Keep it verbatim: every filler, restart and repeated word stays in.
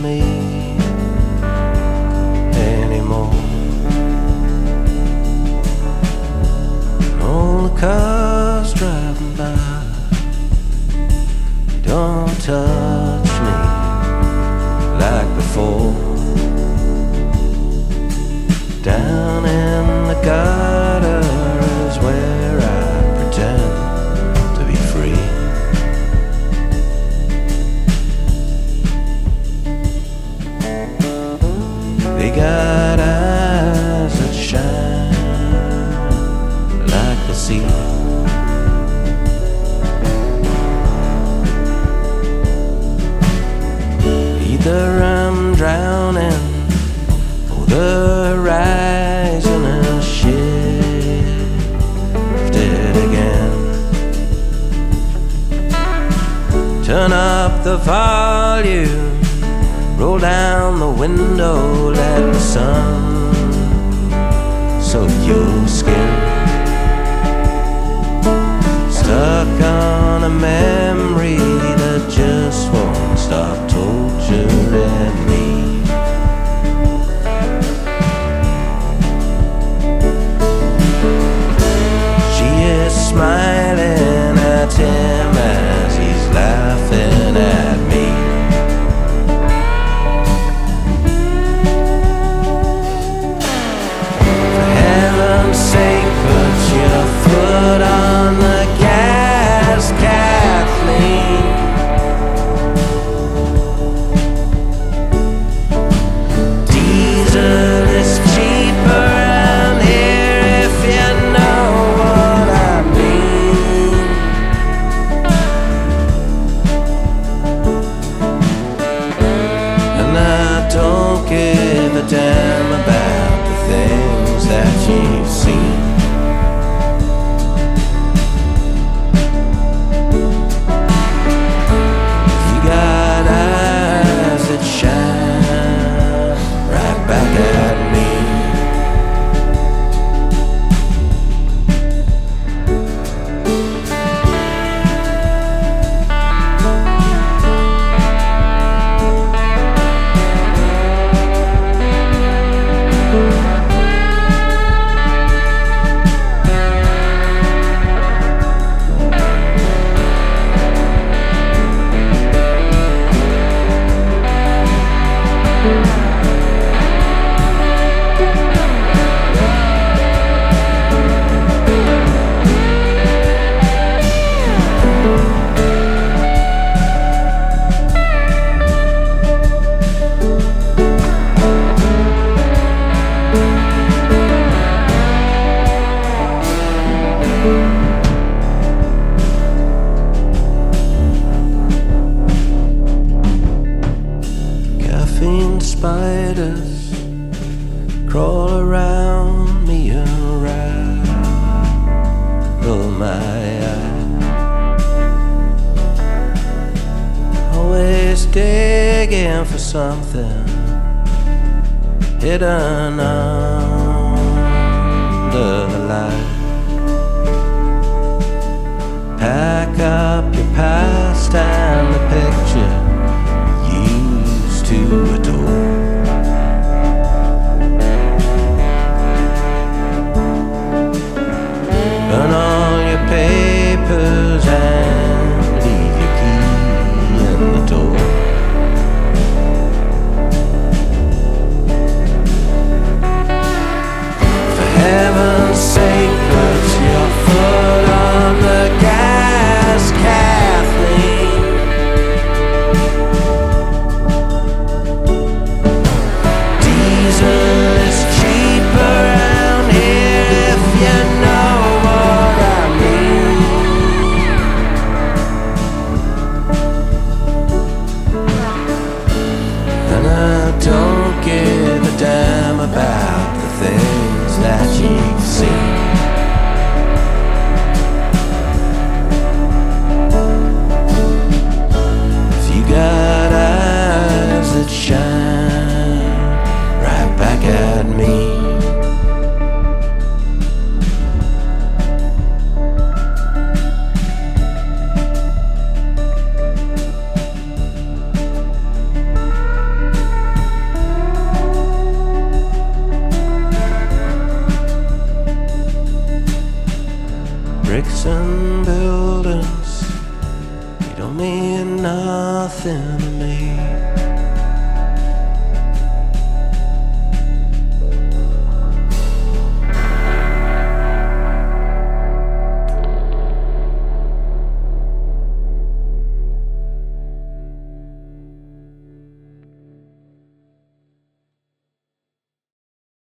me anymore. All the cars driving by don't touch me like before. Down in the gutter is where I pretend to be free. They got eyes that shine like the sea. Either I'm drowning or the horizon has shifted again. Turn up the volume, roll down the window, let the sun soak your skin. Stuck on a memory that just won't stop torturing me. She is smiling at him as he's laughing at me. For heaven's sake, put your foot on the gas, Kathleen. Diesel is cheaper around here if you know what I mean. And I don't give a damn about the things that you've seen. You got eyes that shine right back at me. Caffeine spiders crawl around me and rattle my eye. Always digging for something hidden under the light. Pack up your past and the picture you used to adore. Burn all your papers and leave your key in the door. For heaven's sake, put your foot on the gas, Kathleen. bricks and buildings, they don't mean nothing to me.